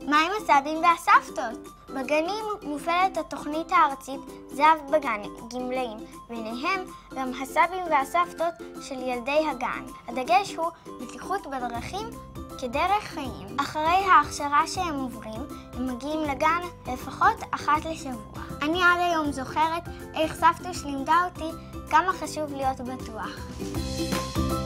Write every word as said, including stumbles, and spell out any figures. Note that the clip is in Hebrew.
מה עם הסבים והסבתות? בגנים מופעלת התוכנית הארצית זהב בגן גמלאים, ביניהם גם הסבים והסבתות של ילדי הגן. הדגש הוא בטיחות בדרכים כדרך חיים. אחרי ההכשרה שהם עוברים, הם מגיעים לגן לפחות אחת לשבוע. אני עד היום זוכרת איך סבתא לימדה אותי כמה חשוב להיות בטוח.